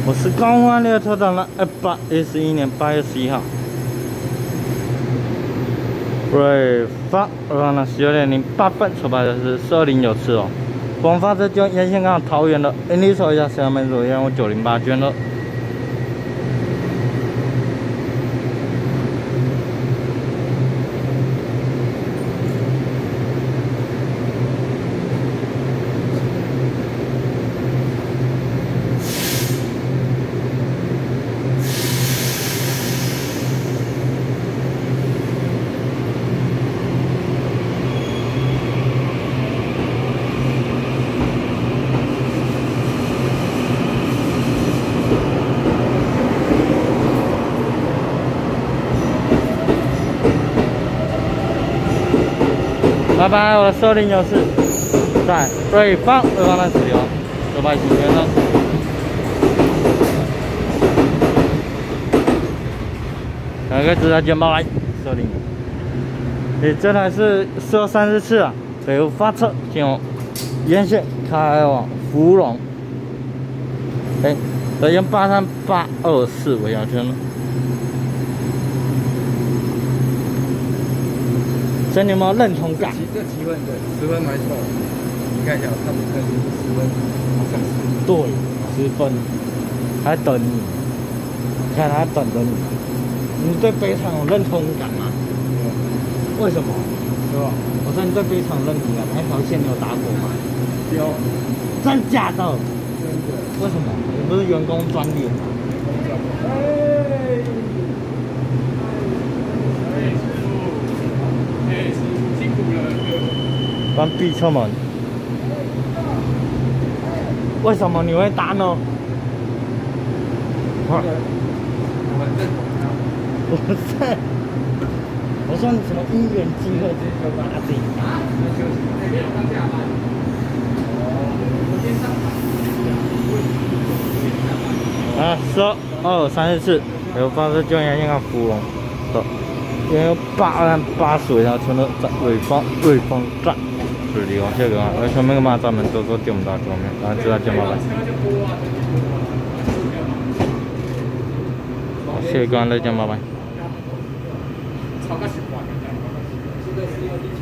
我是高湾列车长的2811年8月11号。对，发19:08出发的是1209次哦。广发车就沿线港桃园的，你瞅一下下面左边我908捐了。 拜拜，我的1204在对方的使用，900行圈了。两个直达肩膀来，12。这台是1234次啊，北部发车进入沿线开往福隆。北沿83824为小圈了。 所以你有没有认同感？ 这7分对，10分没错。你看一下，他们看是10分，好像是。 对，10分，还等你。你看他等着你。你对北厂有认同感吗？为什么？是吧？我说你对北厂有认同感，那条线你有打过吗？有。真假的？真的。为什么？你不是员工专利吗？关闭车门。为什么你会打呢？我说你什么因缘机会就把它自己打。1234，有发车就沿线港福隆的，因为880条村的在瑞丰站。 距离往下个啊，而前面个嘛咱们都做这么大桌面，然后知道见麻烦。下个来见麻烦。